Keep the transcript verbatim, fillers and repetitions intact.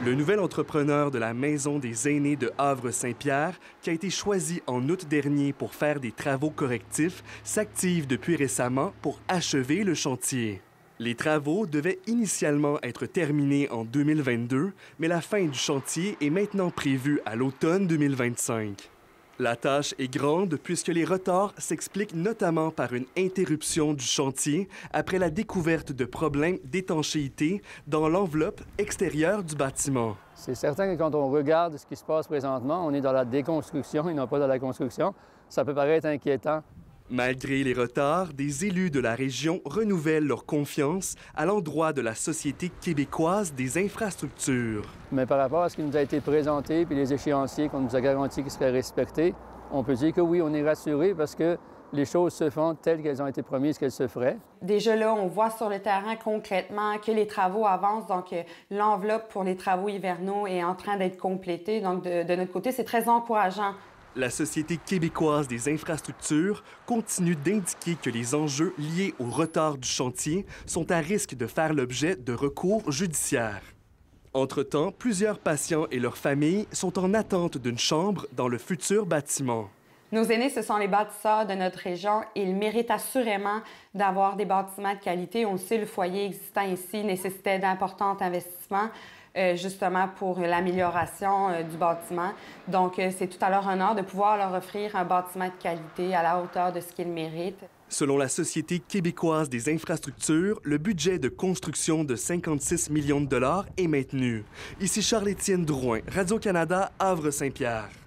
Le nouvel entrepreneur de la Maison des aînés de Havre-Saint-Pierre, qui a été choisi en août dernier pour faire des travaux correctifs, s'active depuis récemment pour achever le chantier. Les travaux devaient initialement être terminés en deux mille vingt-deux, mais la fin du chantier est maintenant prévue à l'automne deux mille vingt-cinq. La tâche est grande puisque les retards s'expliquent notamment par une interruption du chantier après la découverte de problèmes d'étanchéité dans l'enveloppe extérieure du bâtiment. C'est certain que quand on regarde ce qui se passe présentement, on est dans la déconstruction et non pas dans la construction. Ça peut paraître inquiétant. Malgré les retards, des élus de la région renouvellent leur confiance à l'endroit de la Société québécoise des infrastructures. Mais par rapport à ce qui nous a été présenté puis les échéanciers qu'on nous a garantis qu'ils seraient respectés, on peut dire que oui, on est rassuré parce que les choses se font telles qu'elles ont été promises qu'elles se feraient. Déjà là, on voit sur le terrain concrètement que les travaux avancent, donc euh, l'enveloppe pour les travaux hivernaux est en train d'être complétée. Donc de, de notre côté, c'est très encourageant. La Société québécoise des infrastructures continue d'indiquer que les enjeux liés au retard du chantier sont à risque de faire l'objet de recours judiciaires. Entre-temps, plusieurs patients et leurs familles sont en attente d'une chambre dans le futur bâtiment. Nos aînés, ce sont les bâtisseurs de notre région et ils méritent assurément d'avoir des bâtiments de qualité. On le sait, le foyer existant ici nécessitait d'importants investissements. Euh, justement pour l'amélioration euh, du bâtiment. Donc, euh, c'est tout à leur honneur de pouvoir leur offrir un bâtiment de qualité à la hauteur de ce qu'ils méritent. Selon la Société québécoise des infrastructures, le budget de construction de cinquante-six millions de dollars est maintenu. Ici Charles-Étienne Drouin, Radio-Canada, Havre-Saint-Pierre.